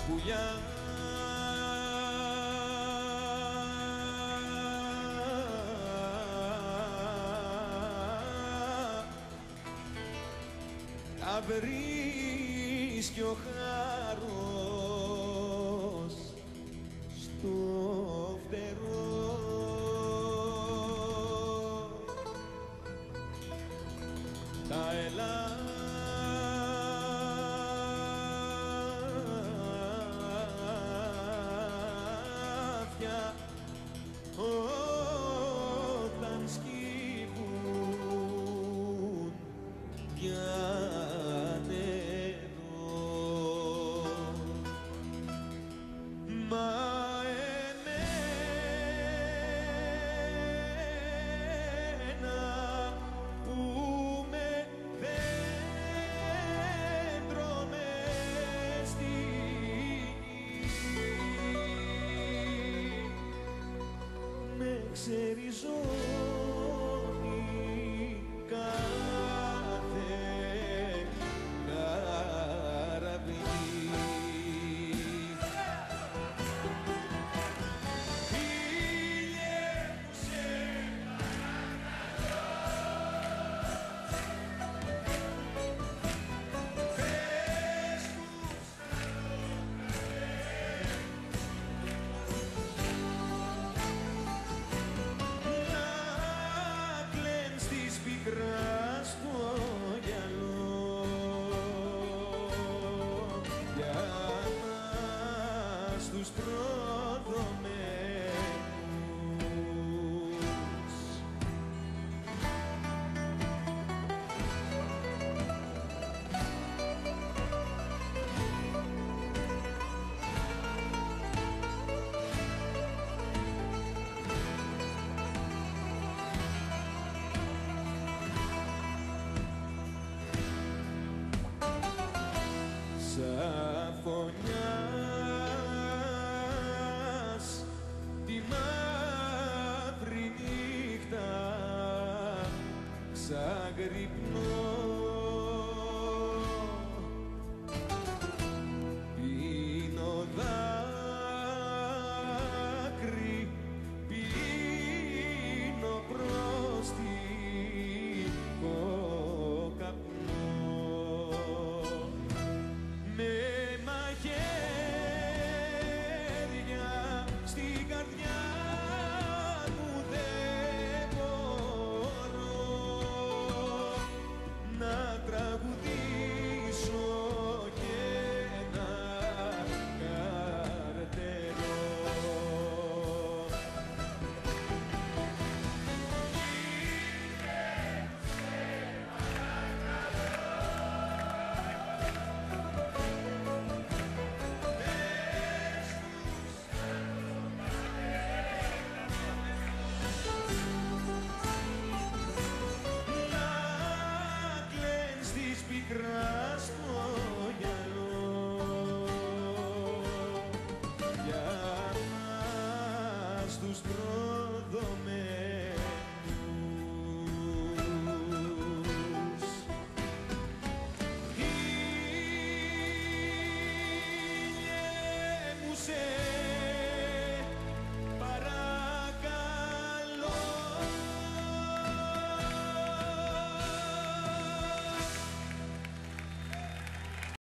πουλιά τα βρίσκει ο χάρος στο φτερό. Τα ελάφια όταν σκύβουν για νερό, μα εμένα που με δέντρο μες στη γη με ξεριζώνει κάθε καραβί. Πικρά στο γυαλό για μας τους προδομένους. Σαφωνιάς τη μαύρη νύχτα ξαγρυπνώ, πίνω δάκρυ, πίνω πρόστιχο καπνό. Με μαχαίρια στην καρδιά μου δεν μπορώ να τραγουδήσω και να καρτερώ. Πικρά στο γυαλό για μας τους προδομένους.